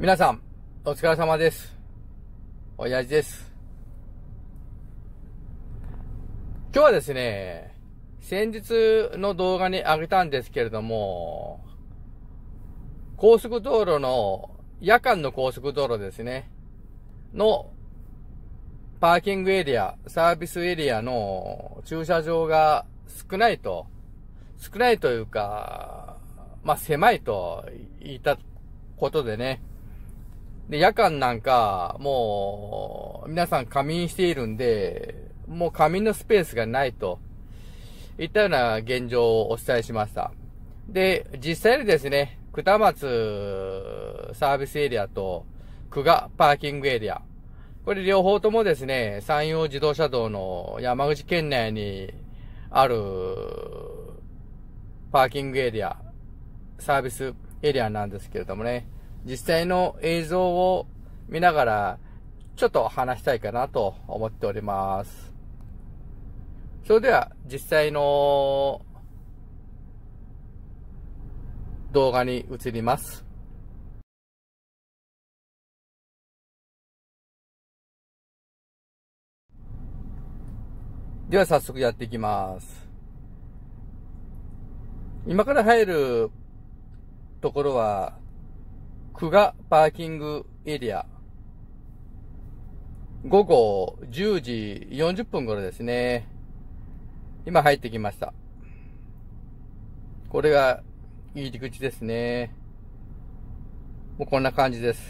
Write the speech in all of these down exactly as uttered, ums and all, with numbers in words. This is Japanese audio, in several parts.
皆さん、お疲れ様です。おやじです。今日はですね、先日の動画に上げたんですけれども、高速道路の、夜間の高速道路ですね、のパーキングエリア、サービスエリアの駐車場が少ないと、少ないというか、まあ狭いと言ったことでね、で、夜間なんか、もう、皆さん仮眠しているんで、もう仮眠のスペースがないと、いったような現状をお伝えしました。で、実際にですね、下松サービスエリアと久我パーキングエリア、これ両方ともですね、山陽自動車道の山口県内にあるパーキングエリア、サービスエリアなんですけれどもね、実際の映像を見ながらちょっと話したいかなと思っております。それでは実際の動画に移ります。では早速やっていきます。今から入るところは久我パーキングエリア、午後じゅうじよんじゅっぷん頃ですね。今入ってきました。これが入り口ですね。もうこんな感じです。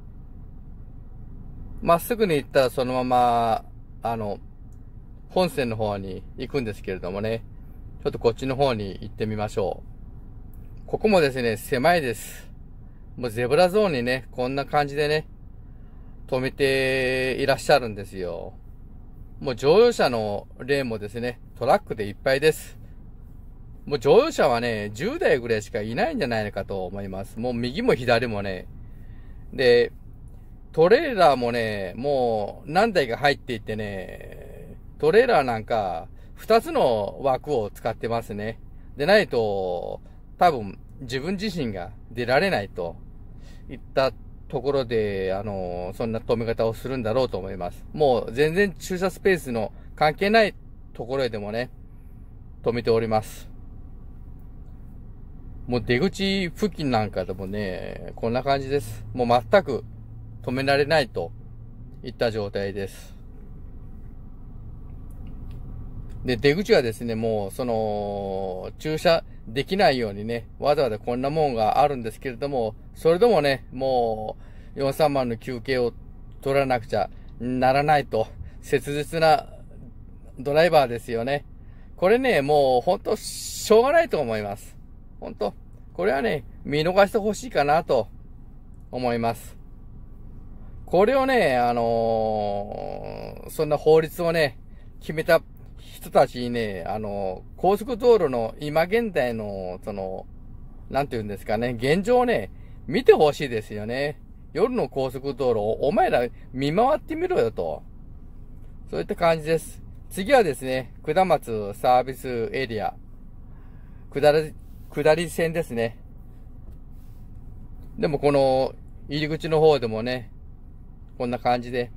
まっすぐに行ったらそのまま、あの、本線の方に行くんですけれどもね。ちょっとこっちの方に行ってみましょう。ここもですね、狭いです。もうゼブラゾーンにね、こんな感じでね、止めていらっしゃるんですよ。もう乗用車のレーンもですね、トラックでいっぱいです。もう乗用車はね、じゅうだいぐらいしかいないんじゃないのかと思います。もう右も左もね。で、トレーラーもね、もう何台か入っていってね、トレーラーなんかふたつの枠を使ってますね。でないと、多分自分自身が出られないといったところで、あの、そんな止め方をするんだろうと思います。もう全然駐車スペースの関係ないところへでもね、止めております。もう出口付近なんかでもね、こんな感じです。もう全く止められないといった状態です。で、出口はですね、もう、その、駐車できないようにね、わざわざこんなもんがあるんですけれども、それでもね、もう、よんさんまんの休憩を取らなくちゃならないと、切実なドライバーですよね。これね、もう、ほんと、しょうがないと思います。ほんと、これはね、見逃してほしいかなと思います。これをね、あのー、そんな法律をね、決めた人たちにね、あのー、高速道路の今現在の、その、なんていうんですかね、現状をね、見てほしいですよね。夜の高速道路をお前ら見回ってみろよと。そういった感じです。次はですね、下松サービスエリア。下り、下り線ですね。でもこの入り口の方でもね、こんな感じで。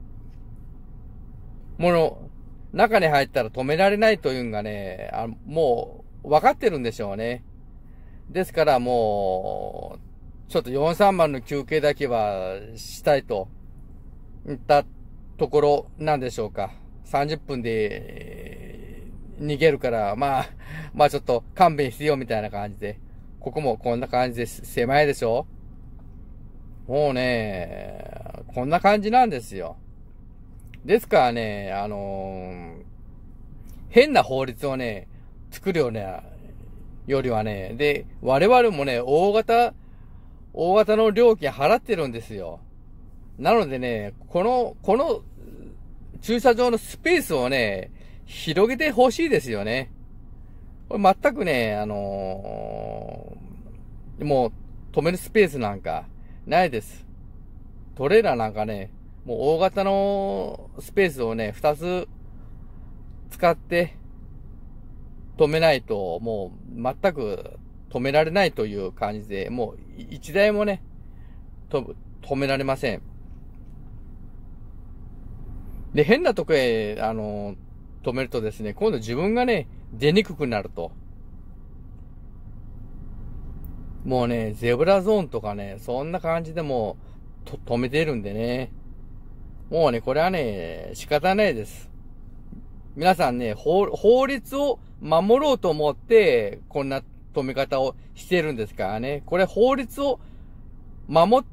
もの、中に入ったら止められないというのがね、あもう分かってるんでしょうね。ですからもう、ちょっとよんさんまんの休憩だけはしたいといったところなんでしょうか。さんじゅっぷんで逃げるから、まあ、まあちょっと勘弁してよみたいな感じで。ここもこんな感じです。狭いでしょ？もうね、こんな感じなんですよ。ですからね、あのー、変な法律をね、作るよね、よりはね、で、我々もね、大型、大型の料金払ってるんですよ。なのでね、この、この駐車場のスペースをね、広げてほしいですよね。これ全くね、あのー、もう止めるスペースなんかないです。トレーラーなんかね、もう大型のスペースをね、二つ使って止めないと、もう全く止められないという感じで、もう一台もね、 と、止められません。で、変なとこへ、あの、止めるとですね、今度自分がね、出にくくなると。もうね、ゼブラゾーンとかね、そんな感じでもう、と、止めてるんでね。もうね、これはね、仕方ないです。皆さんね、法、法律を守ろうと思って、こんな止め方をしてるんですからね。これ法律を守って、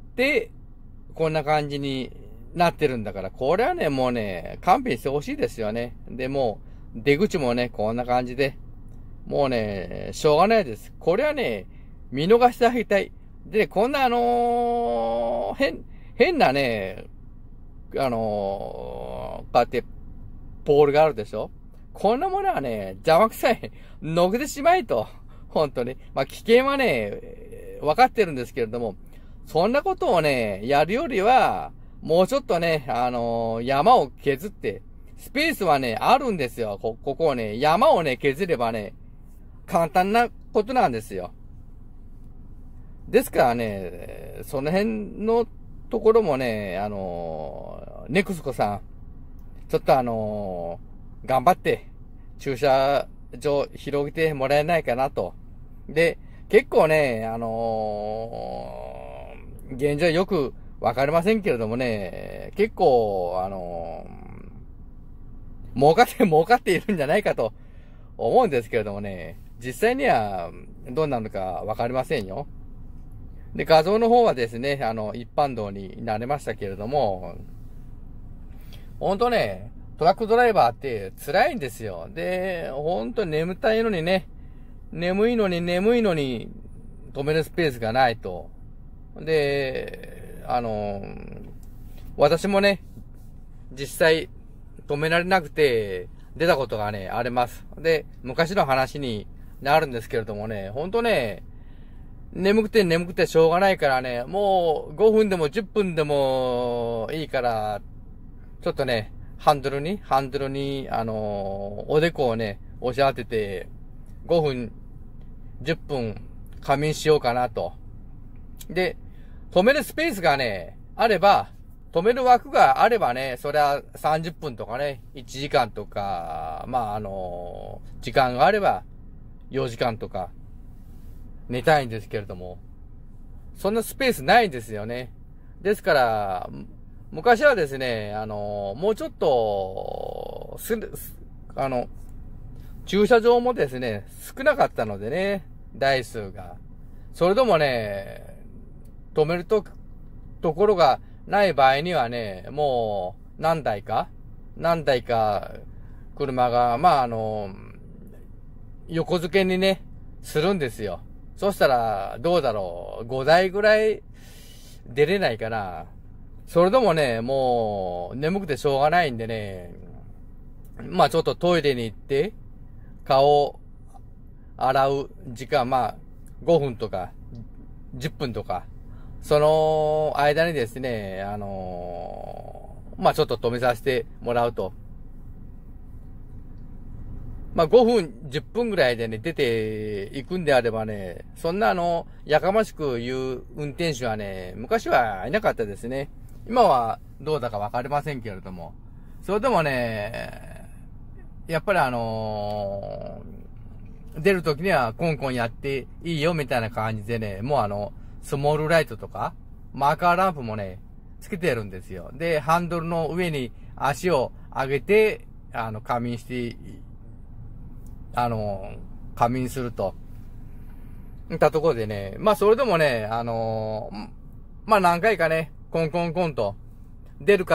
こんな感じになってるんだから、これはね、もうね、勘弁してほしいですよね。で、もう、出口もね、こんな感じで。もうね、しょうがないです。これはね、見逃してあげたい。で、こんなあのー、変、変なね、あのー、こうやって、ポールがあるでしょ？こんなものはね、邪魔くさい。のけてしまいと。本当に。まあ、危険はね、分かってるんですけれども、そんなことをね、やるよりは、もうちょっとね、あのー、山を削って、スペースはね、あるんですよ。こ、ここをね、山をね、削ればね、簡単なことなんですよ。ですからね、その辺のところもね、あのー、ネクスコさん、ちょっとあのー、頑張って、駐車場広げてもらえないかなと。で、結構ね、あのー、現状よくわかりませんけれどもね、結構、あのー、儲かって、儲かっているんじゃないかと思うんですけれどもね、実際にはどうなのかわかりませんよ。で、画像の方はですね、あの、一般道になれましたけれども、ほんとね、トラックドライバーって辛いんですよ。で、ほんと眠たいのにね、眠いのに眠いのに止めるスペースがないと。で、あの、私もね、実際止められなくて出たことがね、あります。で、昔の話になるんですけれどもね、ほんとね、眠くて眠くてしょうがないからね、もうごふんでもじゅっぷんでもいいから、ちょっとね、ハンドルに、ハンドルに、あのー、おでこをね、押し当てて、ごふん、じゅっぷん仮眠しようかなと。で、止めるスペースがね、あれば、止める枠があればね、それはさんじゅっぷんとかね、いちじかんとか、まあ、あのー、時間があれば、よじかんとか、寝たいんですけれども、そんなスペースないんですよね。ですから、昔はですね、あの、もうちょっと、す、あの、駐車場もですね、少なかったのでね、台数が。それでもね、止めると、ところがない場合にはね、もう、何台か何台か、車が、まあ、あの、横付けにね、するんですよ。そしたら、どうだろう、ごだいぐらい出れないかな。それでもね、もう、眠くてしょうがないんでね、まあちょっとトイレに行って、顔を洗う時間、まあごふんとか、じゅっぷんとか、その間にですね、あのー、まあちょっと止めさせてもらうと。まあごふん、じゅっぷんぐらいでね、出ていくんであればね、そんなあの、やかましく言う運転手はね、昔はいなかったですね。今はどうだかわかりませんけれども。それでもね、やっぱりあのー、出るときにはコンコンやっていいよみたいな感じでね、もうあの、スモールライトとか、マーカーランプもね、つけてるんですよ。で、ハンドルの上に足を上げて、あの、仮眠して、あの、仮眠すると。いったところでね、まあそれでもね、あのー、まあ何回かね、コンコンコンと、出るから、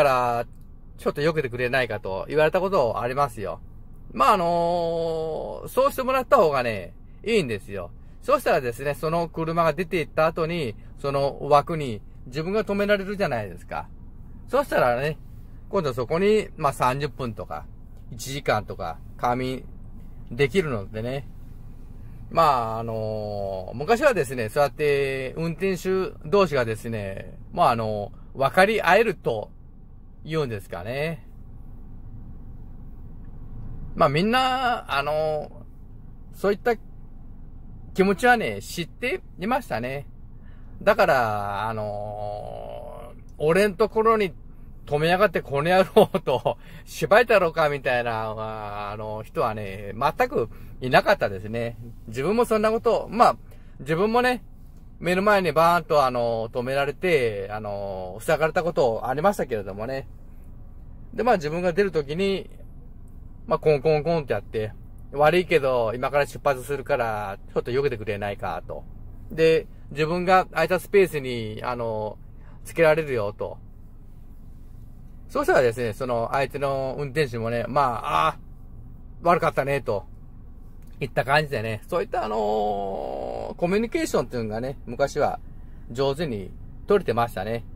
ちょっと避けてくれないかと言われたことありますよ。まああのー、そうしてもらった方がね、いいんですよ。そうしたらですね、その車が出て行った後に、その枠に自分が止められるじゃないですか。そうしたらね、今度そこに、まあさんじゅっぷんとか、いちじかんとか、仮眠できるのでね。まあ、あのー、昔はですね、そうやって運転手同士がですね、まああのー、分かり合えると言うんですかね。まあみんな、あのー、そういった気持ちはね、知っていましたね。 だから、あのー、俺んところに止めやがってこの野郎と、縛いたろうかみたいな、あの、人はね、全くいなかったですね。自分もそんなこと、まあ、自分もね、目の前にバーンとあの、止められて、あの、塞がれたことありましたけれどもね。で、まあ自分が出るときに、まあコンコンコンってやって、悪いけど今から出発するから、ちょっと避けてくれないかと。で、自分が空いたスペースに、あの、つけられるよと。そうしたらですね、その相手の運転手もね、まあ、ああ、悪かったね、と。いった感じでね、そういったあのー、コミュニケーションっていうのがね、昔は上手に取れてましたね。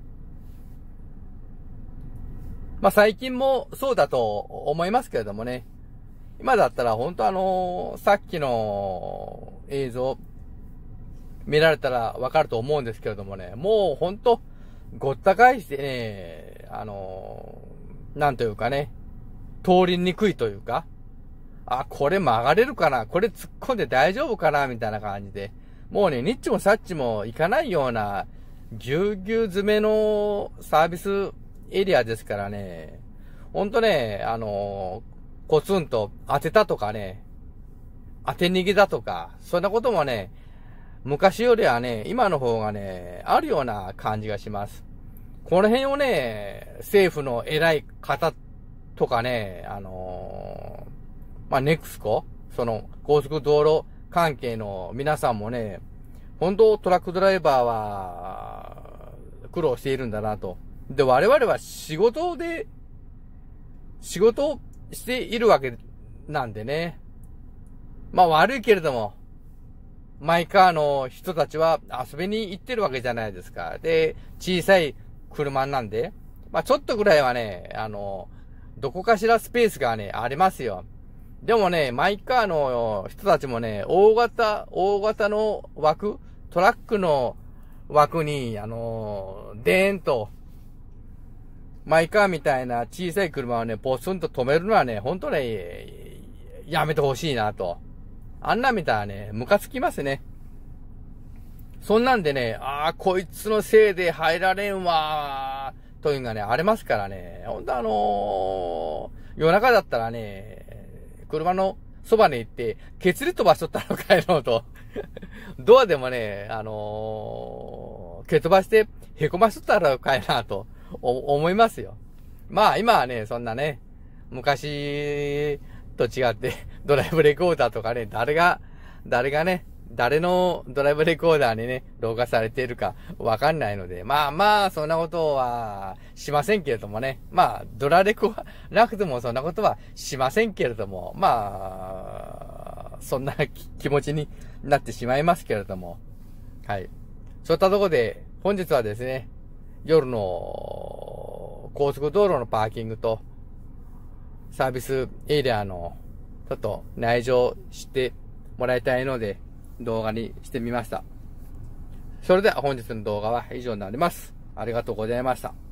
まあ最近もそうだと思いますけれどもね、今だったら本当あのー、さっきの映像見られたらわかると思うんですけれどもね、もう本当ごった返してね、あのー、なんというかね、通りにくいというか、あ、これ曲がれるかな、これ突っ込んで大丈夫かなみたいな感じで。もうね、ニッチもサッチもいかないような、ぎゅうぎゅう詰めのサービスエリアですからね。ほんとね、あのー、コツンと当てたとかね、当て逃げだとか、そんなこともね、昔よりはね、今の方がね、あるような感じがします。この辺をね、政府の偉い方とかね、あのー、まあ、ネクスコ、その高速道路関係の皆さんもね、本当トラックドライバーは苦労しているんだなと。で、我々は仕事で、仕事をしているわけなんでね。まあ悪いけれども、マイカーの人たちは遊びに行ってるわけじゃないですか。で、小さい車なんで、まあちょっとぐらいはね、あの、どこかしらスペースがね、ありますよ。でもね、マイカーの人たちもね、大型、大型の枠、トラックの枠に、あのー、でーんと、マイカーみたいな小さい車をね、ポツンと止めるのはね、ほんとね、やめてほしいなと。あんな見たらね、ムカつきますね。そんなんでね、ああ、こいつのせいで入られんわー、というのがね、ありますからね、ほんとあのー、夜中だったらね、車のそばに行って、ケツリ飛ばしとったのかいのと。ドアでもね、あのー、蹴飛ばして、へこましとったのかいなと、思いますよ。まあ今はね、そんなね、昔と違って、ドライブレコーダーとかね、誰が、誰がね、誰のドライブレコーダーにね、録画されているかわかんないので、まあまあ、そんなことはしませんけれどもね。まあ、ドラレコはなくてもそんなことはしませんけれども、まあ、そんな気持ちになってしまいますけれども。はい。そういったところで、本日はですね、夜の高速道路のパーキングと、サービスエリアの、ちょっと内情してもらいたいので、動画にしてみました。それでは本日の動画は以上になります。ありがとうございました。